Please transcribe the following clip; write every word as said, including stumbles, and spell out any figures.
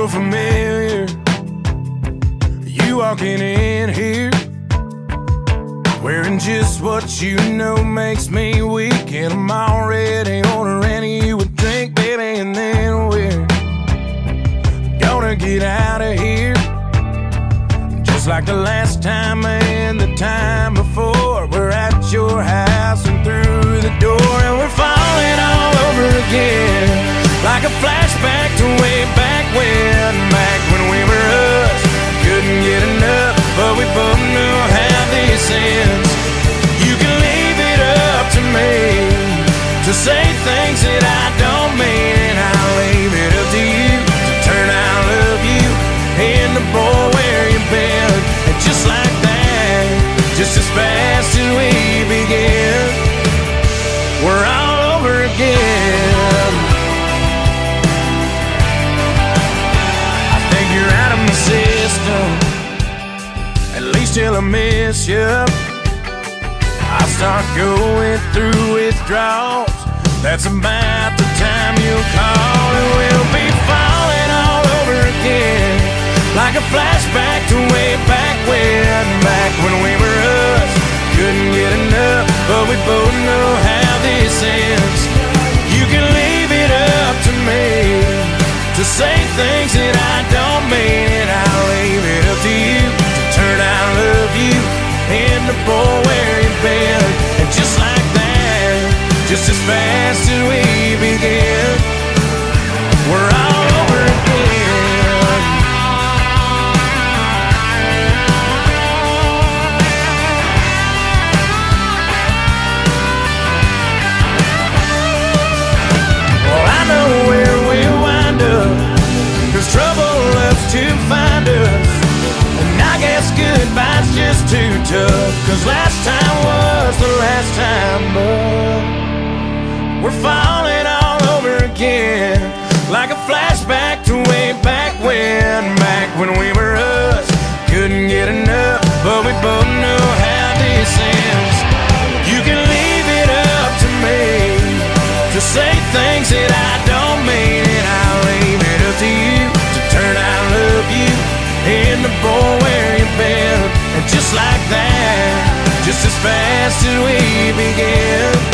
so familiar, you walking in here wearing just what you know makes me weak, and I'm already ordering you a drink, baby, and then we're gonna get out of here just like the last time and the time before. We're at your house and through the door, and we're falling all over again, like a flashback to way back when, back when we were us. Couldn't get enough, but we both knew how this ends. You can leave it up to me to say things that I don't mean, and I'll leave it up to you to turn out love you and the boy where you've been. And just like that, just as fast as we begin, we're all over again. I think you're out of my system, at least till I miss you. I start going through withdrawals, that's about the time you'll call, and we'll be falling all over again, like a flashback to way back when, back when we were us. Couldn't get enough, but we both know how this ends. You can leave it up to me to say things that I don't mean, and I'll leave it up to you to turn out love you and the boy where you've been. And just like that, just as fast as we begin, we're all over again. Well, I know where we'll wind up, 'cause trouble loves to find us, and I guess goodbye's just too tough, 'cause last time was the last time, but we're falling all over again, like a flashback to way back when, back when we were us. Couldn't get enough, but we both know how this ends. You can leave it up to me to say things that I don't mean, and I'll leave it up to you to turn out love you and the boy where you've been. And just like that, just as fast as we begin,